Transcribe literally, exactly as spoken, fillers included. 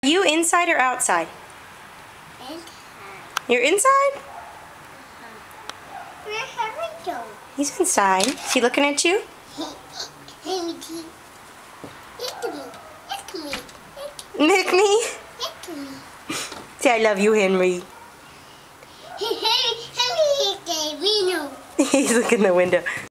You inside or outside? Inside. You're inside? Where's Henry? He's inside. Is he looking at you? Henry. Look me. Look me. Nick me? Look me. Say I love you, Henry. Henry, Henry, Henry, He's looking in the window.